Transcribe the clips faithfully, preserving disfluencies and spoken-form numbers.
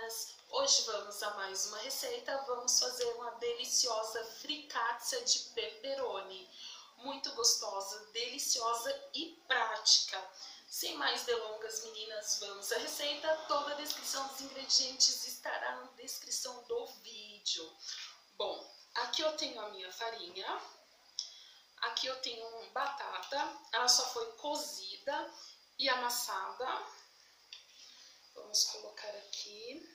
meninas! Hoje vamos a mais uma receita, vamos fazer uma deliciosa fricassea de pepperoni. Muito gostosa, deliciosa e prática. Sem mais delongas, meninas, vamos à receita. Toda a descrição dos ingredientes estará na descrição do vídeo. Bom, aqui eu tenho a minha farinha, aqui eu tenho batata, ela só foi cozida e amassada. Vamos colocar aqui.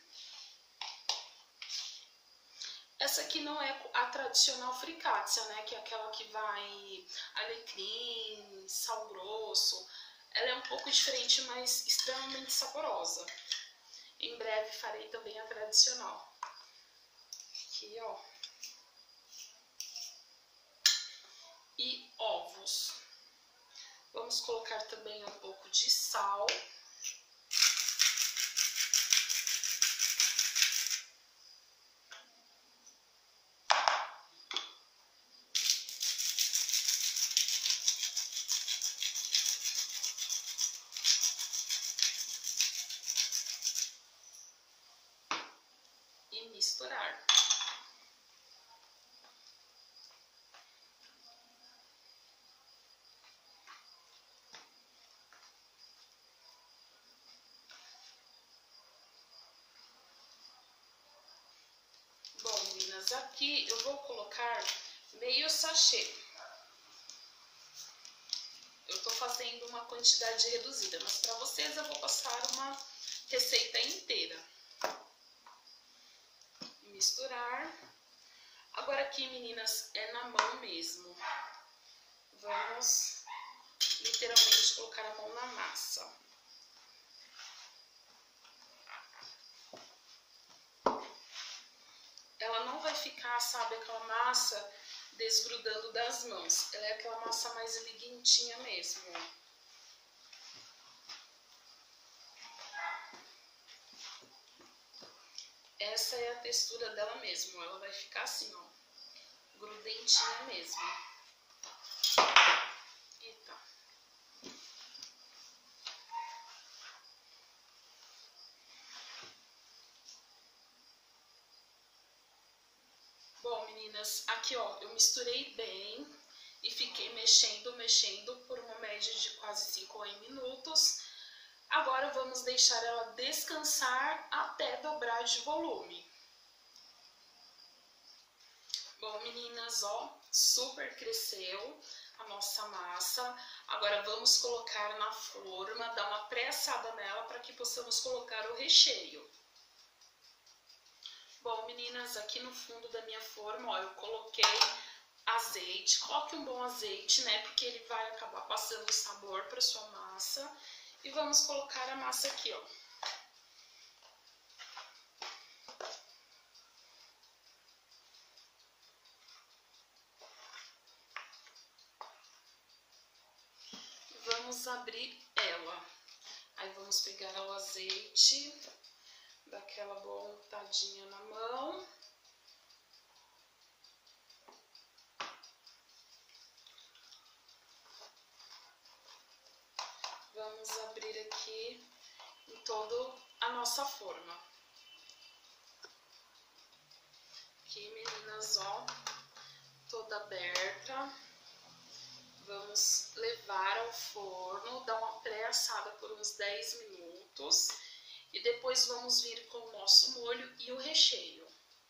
Essa aqui não é a tradicional fricassea, né? Que é aquela que vai alecrim, sal grosso. Ela é um pouco diferente, mas extremamente saborosa. Em breve farei também a tradicional. Aqui, ó. E ovos. Vamos colocar também um pouco de sal. E misturar. Bom, meninas, aqui eu vou colocar meio sachê. Eu tô fazendo uma quantidade reduzida, mas para vocês eu vou passar uma receita inteira. Misturar. Agora aqui, meninas, é na mão mesmo. Vamos literalmente colocar a mão na massa. Ela não vai ficar, sabe, aquela massa desgrudando das mãos. Ela é aquela massa mais liguentinha mesmo. Essa é a textura dela mesmo, ela vai ficar assim, ó, grudentinha mesmo. Eita. Bom, meninas, aqui, ó, eu misturei bem e fiquei mexendo, mexendo por uma média de quase cinco minutos. Agora vamos deixar ela descansar até dobrar de volume. Bom, meninas, ó, super cresceu a nossa massa. Agora vamos colocar na forma, dar uma pré-assada nela para que possamos colocar o recheio. Bom, meninas, aqui no fundo da minha forma, ó, eu coloquei azeite. Coloque um bom azeite, né, porque ele vai acabar passando sabor para sua massa. E vamos colocar a massa aqui, ó. Vamos abrir ela. Aí vamos pegar o azeite, dar aquela boa untadinha na mão. Vamos abrir aqui em toda a nossa forma. Aqui, meninas, ó, toda aberta. Vamos levar ao forno, dar uma pré-assada por uns dez minutos. E depois vamos vir com o nosso molho e o recheio.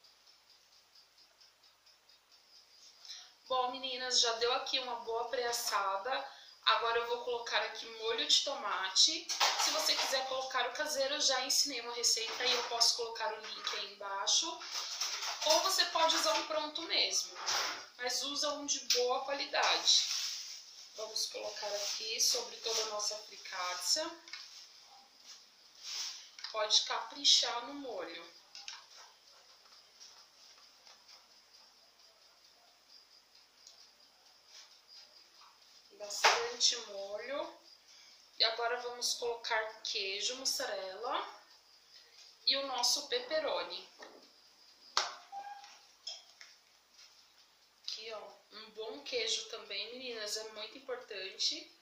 Bom, meninas, já deu aqui uma boa pré-assada. Agora eu vou colocar aqui molho de tomate. Se você quiser colocar o caseiro, eu já ensinei uma receita e eu posso colocar o link aí embaixo. Ou você pode usar um pronto mesmo, mas usa um de boa qualidade. Vamos colocar aqui sobre toda a nossa fricassea. Pode caprichar no molho. Bastante molho. E agora vamos colocar queijo mussarela e o nosso pepperoni. Aqui, ó, um bom queijo também, meninas, é muito importante.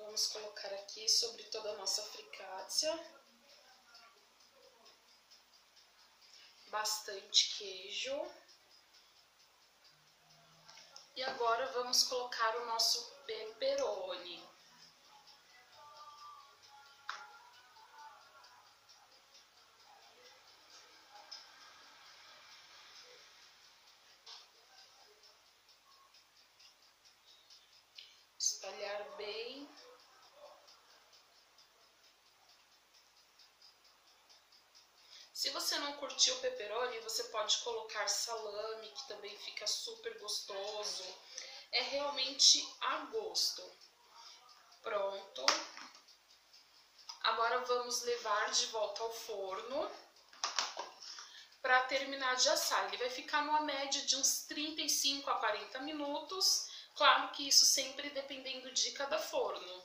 Vamos colocar aqui sobre toda a nossa fricassea. Bastante queijo. E agora vamos colocar o nosso pepperoni. Espalhar bem. Se você não curtiu o pepperoni, você pode colocar salame, que também fica super gostoso. É realmente a gosto. Pronto. Agora vamos levar de volta ao forno para terminar de assar. Ele vai ficar numa média de uns trinta e cinco a quarenta minutos. Claro que isso sempre dependendo de cada forno.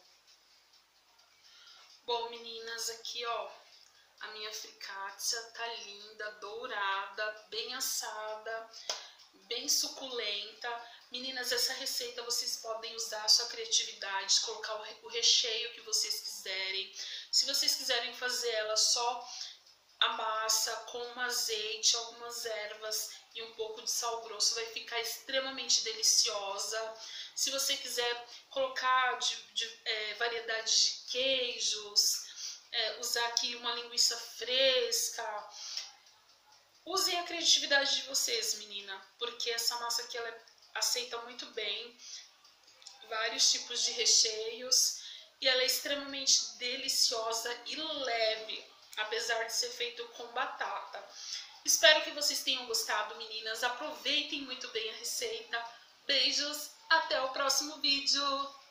Bom, meninas, aqui ó, a minha fricassea tá linda, dourada, bem assada, bem suculenta. Meninas, essa receita vocês podem usar a sua criatividade, colocar o recheio que vocês quiserem. Se vocês quiserem fazer ela só a massa com um azeite, algumas ervas e um pouco de sal grosso, vai ficar extremamente deliciosa. Se você quiser colocar de, de, é, variedades de queijos, é, usar aqui uma linguiça fresca, usem a criatividade de vocês, menina, porque essa massa aqui ela aceita muito bem vários tipos de recheios e ela é extremamente deliciosa e leve, apesar de ser feito com batata. Espero que vocês tenham gostado, meninas. Aproveitem muito bem a receita. Beijos, até o próximo vídeo!